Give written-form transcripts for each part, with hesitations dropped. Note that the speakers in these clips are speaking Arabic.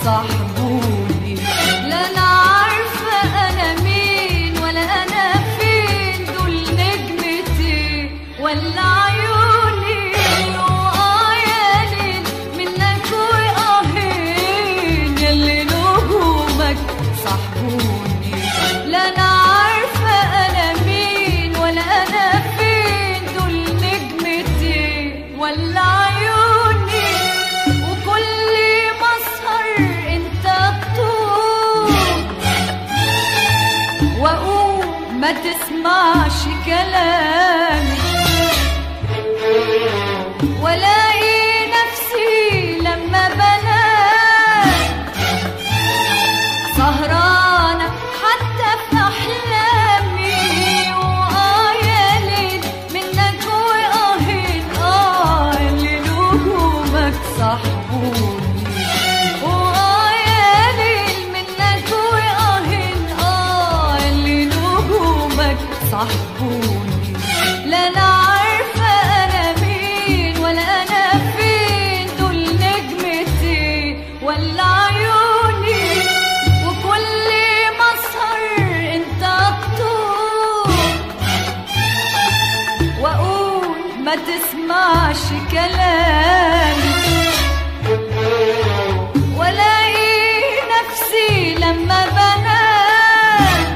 صاحبوني. لا أنا عارفة أنا مين ولا أنا فين، دول نجمتي ولا عيوني. يا ليل منك وآهين ياللي نجومك صاحبوني. لا أنا عارفة أنا مين ولا أنا فين، دول نجمتي ولا عيوني. وكل ما أسهر أنت تطول وأقوم ما تسمعش كلامي، ولاقي نفسي لما بنام سهرانة حتى في أحلامي. يا ليل منك وآهين اللي نجومك صاحبوني. يا ليل منك وآهين اللي نجومك صاحبوني. لا أنا عارفة أنا مين ولا أنا فين، دول نجمتي ولا عيوني. وكل ما أسهر أنت تطول وأقول ما تسمعش كلامي، ولاقي نفسي لما بنام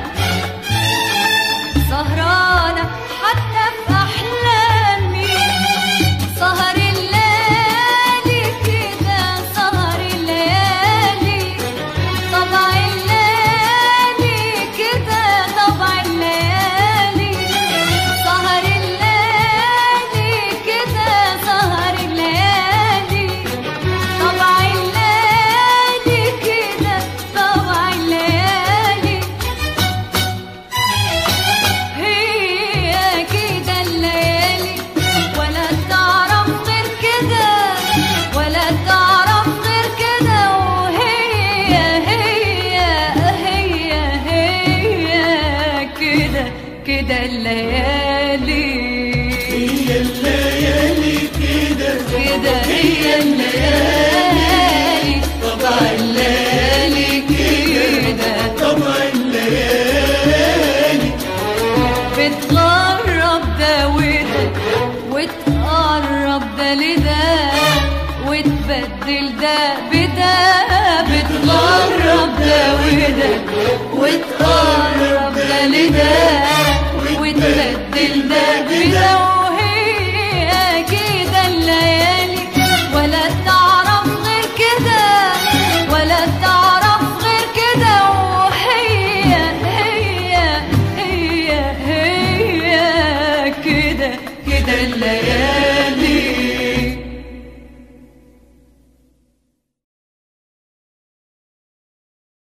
سهرانة حتى في أحلامي. سهر الليالي كده سهر الليالي، طبع الليالي كده طبع الليالي. سهر الليالي كده سهر الليالي، طبع الليالي كده طبع الليالي. هي كده الليالي ولا تعرف غير كده، ولا تعرف غير كده. وهي هي كده كده الليالي. هي الليالي كده كده هي الليالي، طبع الليالي كده طبع الليالي. بتقرب ده وده وتقرب ده لده، وتبدل ده بده. بتقرب ده وده وتقرب ده لده، وتبدل ده بده.